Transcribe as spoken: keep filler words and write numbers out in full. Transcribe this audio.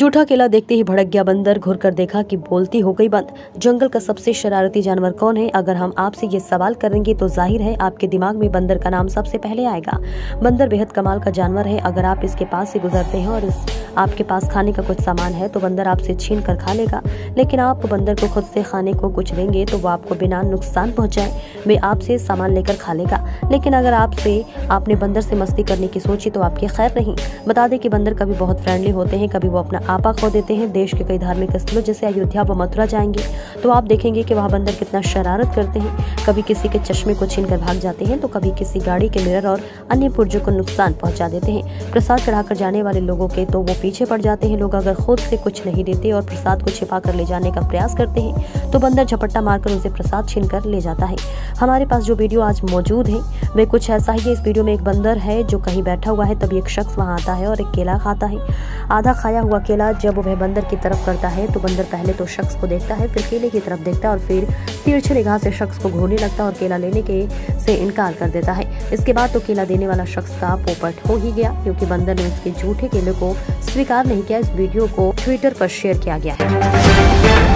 जूठा केला देखते ही भड़क गया बंदर। घुर कर देखा कि बोलती हो गई बंद। जंगल का सबसे शरारती जानवर कौन है? अगर हम आपसे ये सवाल करेंगे तो जाहिर है आपके दिमाग में बंदर का नाम सबसे पहले आएगा। बंदर बेहद कमाल का जानवर है। अगर आप इसके पास से गुजरते हैं और इस आपके पास खाने का कुछ सामान है तो बंदर आपसे छीन कर खा लेगा, लेकिन आप बंदर को खुद से खाने को कुछ देंगे तो वो आपको बिना नुकसान पहुंचाए वे आपसे सामान लेकर खा लेगा। लेकिन अगर आपसे आपने बंदर से मस्ती करने की सोची तो आपकी खैर नहीं। बता दें कि बंदर कभी बहुत फ्रेंडली होते हैं, कभी वो अपना आपा खो देते हैं। देश के कई धार्मिक स्थलों जैसे अयोध्या व मथुरा जाएंगे तो आप देखेंगे कि वहाँ बंदर कितना शरारत करते हैं। कभी किसी के चश्मे को छीन कर भाग जाते हैं तो कभी किसी गाड़ी के मिरर और अन्य पुर्जों को नुकसान पहुंचा देते हैं। प्रसाद चढ़ाकर जाने वाले लोगों के तो वो पीछे पड़ जाते हैं। लोग अगर खुद से कुछ नहीं देते और प्रसाद को छिपा कर ले जाने का प्रयास करते हैं तो बंदर झपट्टा मारकर उनसे प्रसाद छीन कर ले जाता है। हमारे पास जो वीडियो आज मौजूद है वे कुछ ऐसा ही है। इस वीडियो में एक बंदर है जो कहीं बैठा हुआ है, तभी एक शख्स वहाँ आता है और एक केला खाता है। आधा खाया हुआ केला जब वह बंदर की तरफ करता है तो बंदर पहले तो शख्स को देखता है, फिर केले की तरफ देखता है और फिर तिरछी निगाह से शख्स को घूरने लगता है और केला लेने के से इनकार कर देता है। इसके बाद तो केला देने वाला शख्स का पोपट हो ही गया, क्योंकि बंदर ने उसके झूठे केले को स्वीकार नहीं किया। इस वीडियो को ट्विटर पर शेयर किया गया है।